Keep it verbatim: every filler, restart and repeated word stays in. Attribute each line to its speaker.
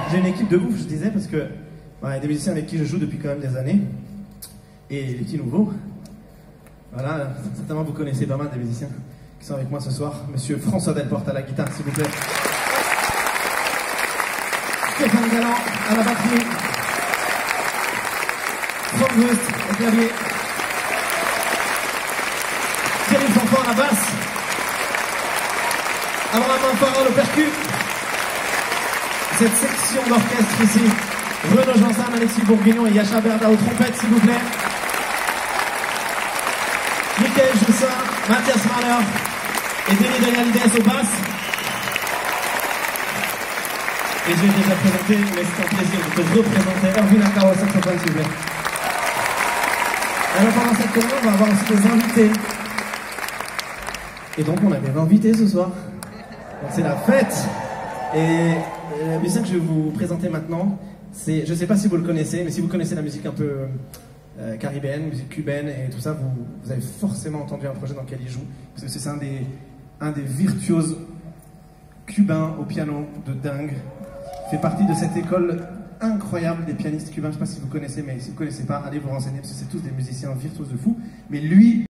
Speaker 1: j'ai une équipe de ouf, je disais, parce que il y a des musiciens avec qui je joue depuis quand même des années, et les petits nouveaux. Voilà, certainement vous connaissez pas mal des musiciens qui sont avec moi ce soir. Monsieur François Delporte à la guitare, s'il vous plaît. Stéphane Galland à la batterie. Franck West au clavier. Thierry Fanfan à la basse. Abraham Farol au percu. Cette section d'orchestre ici, Renaud Jansan, Alexis Bourguignon et Yacha Berda aux trompettes, s'il vous plaît. Michael Joussin, Mathias Mahler et Denis Danielides aux basses. Et j'ai déjà présenté, mais c'est un plaisir de te représenter Erwin Akao au saxophone, s'il vous plaît. Alors pendant cette tournée, on va avoir aussi des invités. Et donc on a des invités ce soir. Donc c'est la fête. Et le musicien que je vais vous présenter maintenant, c'est, je ne sais pas si vous le connaissez, mais si vous connaissez la musique un peu euh, caribéenne, musique cubaine et tout ça, vous, vous avez forcément entendu un projet dans lequel il joue, parce que c'est un des, un des virtuoses cubains au piano de dingue. Il fait partie de cette école incroyable des pianistes cubains. Je ne sais pas si vous connaissez, mais si vous ne connaissez pas, allez vous renseigner, parce que c'est tous des musiciens virtuoses de fou. Mais lui...